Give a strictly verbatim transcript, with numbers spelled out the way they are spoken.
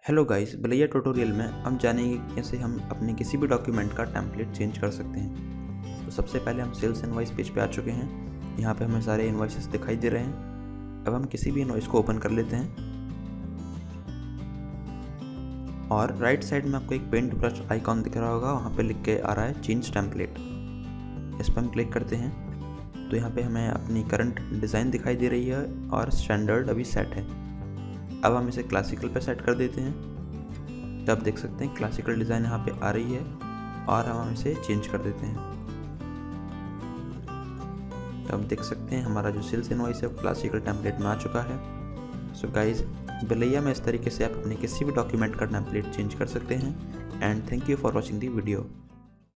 Hello guys, बिलैया tutorial में हम जानेंगे कि कैसे हम अपने किसी भी डॉक्यूमेंट का टेम्पलेट चेंज कर सकते हैं। तो सबसे पहले हम सेल्स इनवॉइस पेज पे आ चुके हैं। यहाँ पे हमें सारे इनवॉइसेस दिखाई दे रहे हैं। अब हम किसी भी इनवॉइस को ओपन कर लेते हैं और राइट साइड में आपको एक पेंट ब्रश आइकॉन दिख रहा होगा, वहाँ पे लिख के आ रहा है चेंज टेम्पलेट। इस पर हम क्लिक करते हैं तो यहाँ पे हमें अपनी करंट डिज़ाइन दिखाई दे रही है और स्टैंडर्ड अभी सेट है। अब हम इसे क्लासिकल पे सेट कर देते हैं। तब देख सकते हैं क्लासिकल डिज़ाइन यहाँ पे आ रही है और हम इसे चेंज कर देते हैं। तब देख सकते हैं हमारा जो सेल्स इनवॉइस है वो क्लासिकल टेम्पलेट में आ चुका है। सो गाइज, बिलैया में इस तरीके से आप अपने किसी भी डॉक्यूमेंट का टेम्पलेट चेंज कर सकते हैं। And thank you for watching the video.